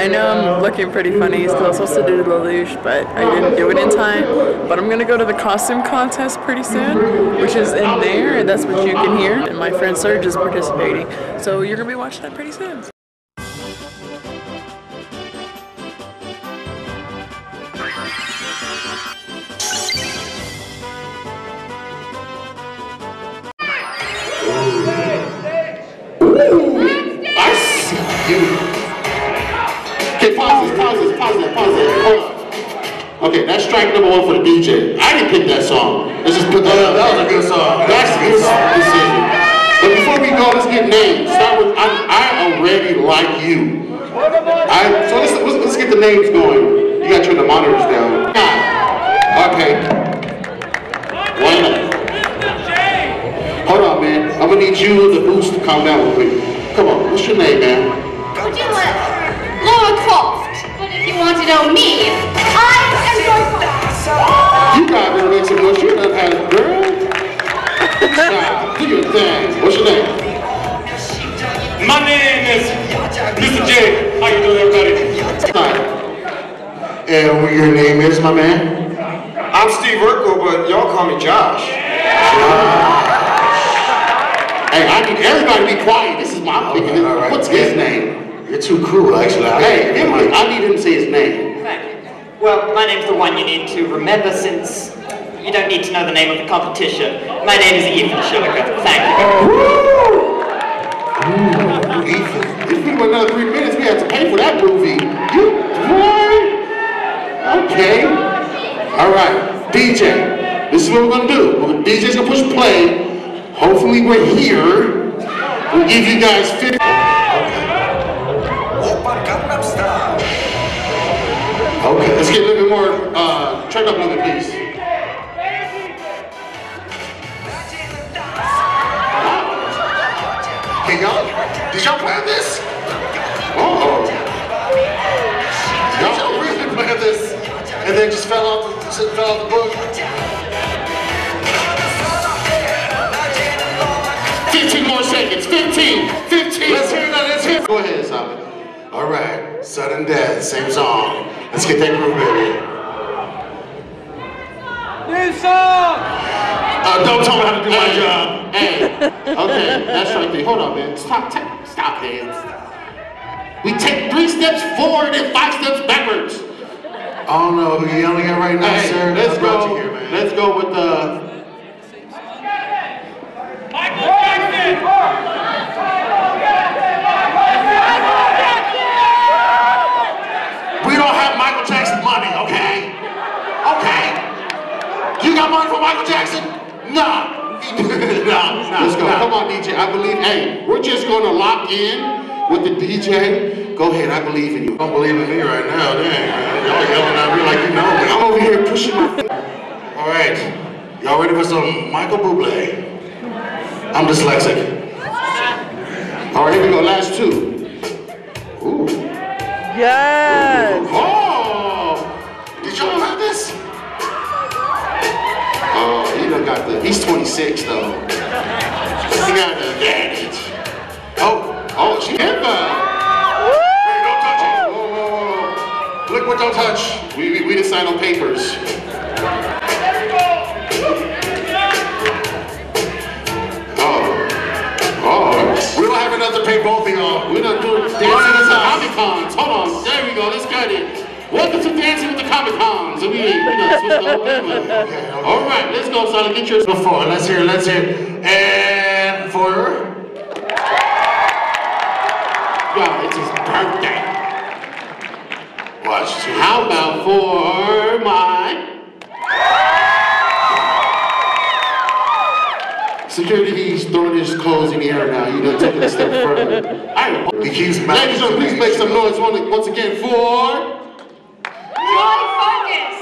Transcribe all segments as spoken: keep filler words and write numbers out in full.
I know I'm looking pretty funny, so I was supposed to do the luge, but I didn't do it in time. But I'm gonna go to the costume contest pretty soon, which is in there, and that's what you can hear. And my friend Serge is participating, so you're gonna be watching that pretty soon. Okay, pause this, pause this, pause this, pause this. Hold on. Okay, that's strike number one for the D J. I didn't pick that song. Let's just put that up. That was a good song. That's his decision. But before we go, let's get names. Start with, I, I already like you. I, so let's, let's, let's get the names going. You gotta turn the monitors down. Okay. One up. Hold on, man. I'm gonna need you and the boost to calm down real quick. Come on, what's your name, man? Would you let Laura Croft? But if you want to know me, I am joyful. You got to make some noise. You done had a girl. Child, do your thing. What's your name? My name is Mister J. How you doing, everybody? Hi. And what your name is, my man? I'm Steve Urkel, but y'all call me Josh. Josh. Hey, I need everybody to be quiet. This is my big. Right, right. What's his name? You're too cool, actually. I hey, him, I need him to say his name. Thank you. Well, my name's the one you need to remember since you don't need to know the name of the competition. My name is Ethan Shilliker. Thank you. Woo! Ooh, Ethan. If we went another three minutes, we had to pay for that movie. You boy. Okay. All right, D J. This is what we're gonna do. D J's gonna push play. Hopefully we're here. We'll give you guys fifty. Okay, let's get a little bit more, uh, turn up a little bit, please. Hey, y'all, did y'all plan this? Oh. Y'all really planned this and then just fell off the, fell off the book? fifteen more seconds, fifteen, fifteen. Let's hear that, let's hear it. Go ahead, Simon. All right, sudden death, same song. Let's get that groove, baby. New song! Uh, don't tell me how to do my hey, job. Hey, okay, that's right there. Hold on, man. Stop, stop, hands. We take three steps forward and five steps backwards. I don't know who you're yelling at right now, hey, sir. Let's go. You here, man. Let's go with the. Michael Jackson! We don't have Michael Jackson money, okay? Okay. You got money for Michael Jackson? No. no, no. Let's go. No. Come on, D J. I believe. Hey, we're just going to lock in with the D J. Go ahead. I believe in you. Don't believe in me right now. Dang. Y'all yelling at me like you know me. I'm over here pushing my. All right. Y'all ready for some Michael Bublé? I'm dyslexic. All right, here we go. Last two. Ooh. Yes! Oh! Did y'all have this? Oh, he done got the, he's twenty-six though. He got the advantage. Oh, oh, she hit that. Hey, don't touch it. Whoa, whoa, whoa. Liquid don't touch. We, we, we didn't sign no papers. Oh. Oh. We don't have enough to pay both of y'all. We're not doing dancing with the Comic Cons. Hold on. There we go. Let's get it. Welcome to Dancing with the Comic Cons. We, we done switched the whole thing up. Okay, okay. All right. Let's go, son. Get yours before. Let's hear it. Let's hear it. And for... Yeah, it's his birthday. Watch. How about for my... Security, he's throwing his clothes in the air now. You done took it a step further. All right. He keeps Ladies and gentlemen, please make some noise once again for... Joy Focus.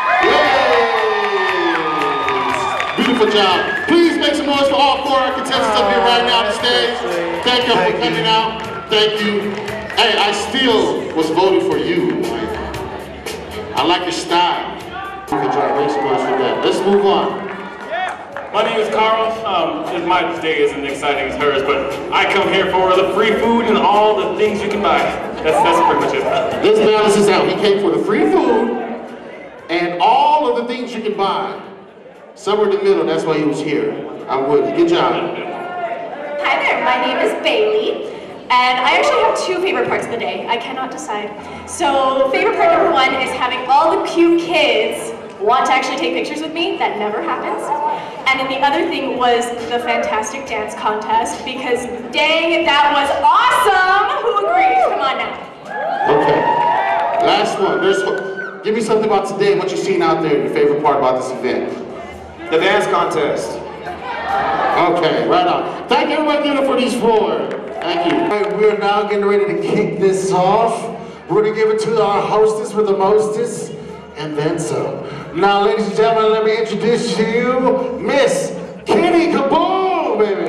Yay! Beautiful job. Please make some noise for all four our contestants up here right now on the stage. Thank you for coming out. Thank you. Hey, I still was voting for you. I like your style. Good job. Make some noise for that. Let's move on. My name is Carl. Um, my day isn't exciting as hers, but I come here for the free food and all the things you can buy. That's, that's pretty much it. This balances out. He came for the free food and all of the things you can buy. Somewhere in the middle, that's why he was here. I'm with you. Good job. Hi there, my name is Bailey, and I actually have two favorite parts of the day. I cannot decide. So, favorite part number one is having all the cute kids want to actually take pictures with me. That never happens. And then the other thing was the fantastic dance contest, because dang, that was awesome! Who agrees? Come on now. Okay. Last one. There's, give me something about today, what you've seen out there, your favorite part about this event. The dance contest. Okay, right on. Thank everybody giving it for these four. Thank you. All right, we're now getting ready to kick this off. We're going to give it to our hostess with the mostest, and then some. Now, ladies and gentlemen, let me introduce to you Miss Kitty Kaboom, baby.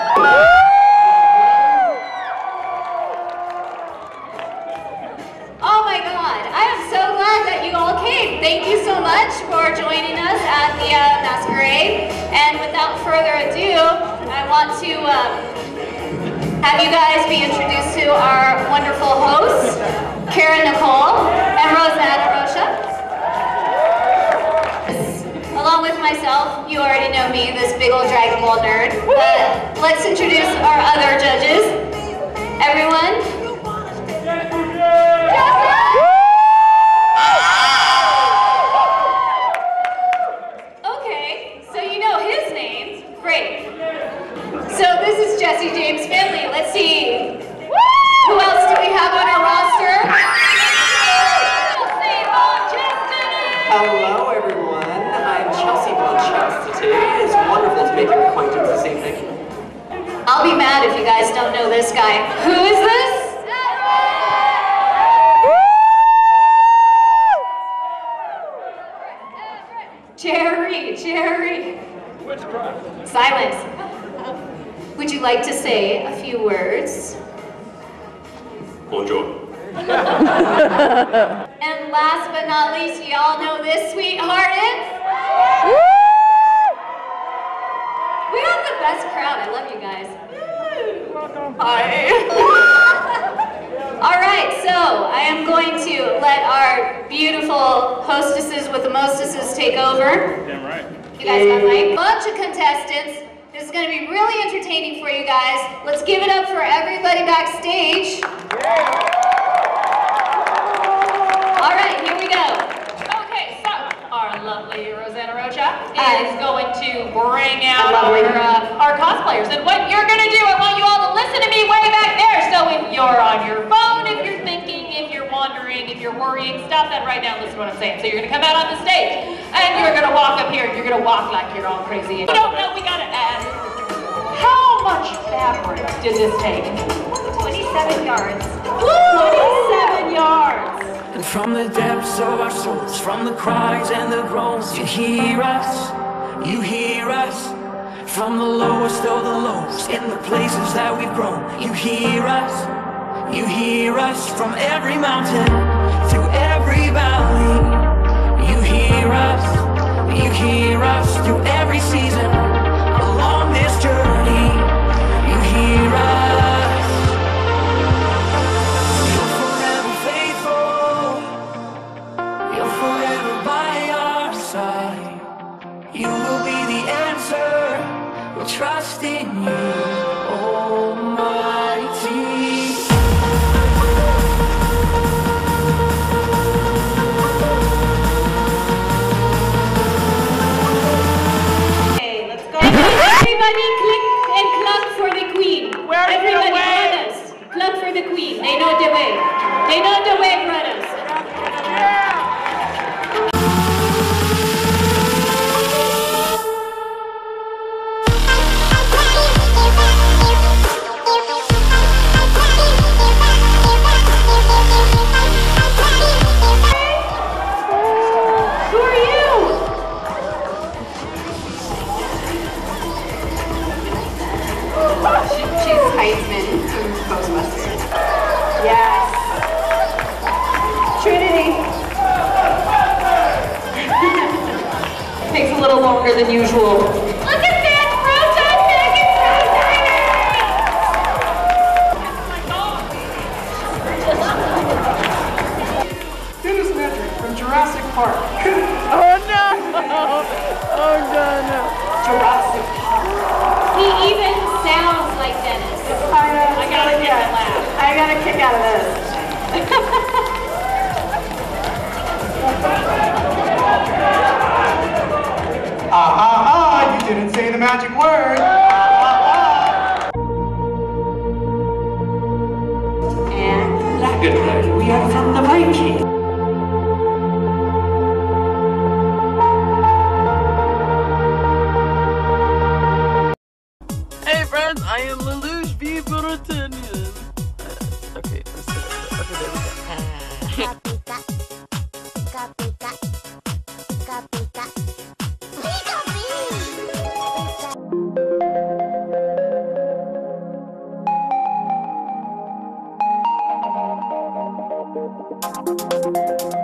Oh my God, I am so glad that you all came. Thank you so much for joining us at the uh, masquerade. And without further ado, I want to um, have you guys be introduced to our wonderful hosts, Karen Nicole and Rosanna Rocha. Along with myself, you already know me, this big old Dragon Ball nerd. But let's introduce our other judges. Everyone. Okay, so you know his name. Great. So this is Jesse James' family. Let's see. Who else do we have on our roster? Hello, everyone. I'm Chelsea Chastity. It's wonderful to make your acquaintance this evening. I'll be mad if you guys don't know this guy. Who is this? Jerry, Jerry. Silence. Would you like to say a few words? Bonjour. And last but not least, y'all know this sweetheart is? We have the best crowd. I love you guys. Hi. All right, so I am going to let our beautiful hostesses with the mostesses take over. Damn right. You guys got my bunch of contestants. This is going to be really entertaining for you guys. Let's give it up for everybody backstage. All right, here we go. Okay, so our lovely Rosanna Rocha Hi. is going to bring out Lovely. our, uh, our cosplayers. And what you're going to do, I want you all to listen to me way back there. So if you're on your phone, if you're thinking, if you're wondering, if you're worrying, stop that right now and listen to what I'm saying. So you're going to come out on the stage and you're going to walk up here and you're going to walk like you're all crazy. If you don't know, we got to ask, how much fabric did this take? twenty-seven yards. twenty-seven yards. And from the depths of our souls, from the cries and the groans, you hear us, you hear us. From the lowest of the lows, in the places that we've grown, you hear us, you hear us. From every mountain, through every valley, you hear us, you hear us. Through every season, along this journey, you hear us. You will be the answer. We'll trust in you, Almighty. Okay, let's go. Everybody click and clap for the queen. Where is Everybody, the way? brothers, clap for the queen. They know the way. They know the way, brothers. Who are you? She, she's Heisman from Ghostbusters. Yes. Trinity. Takes a little longer than usual. Look at that, Rosa! It's Park. Oh no! Oh god, no. Jurassic Park. He even sounds like Dennis. I know. I gotta get that laugh. I got a kick out of this. Ah, ah, ah, you didn't say the magic word. And Albuquerque, we are from the Viking. Hey friends, I am Lelouch V. Britannian. Uh, okay, let's do it. Okay, there we go. Thank you.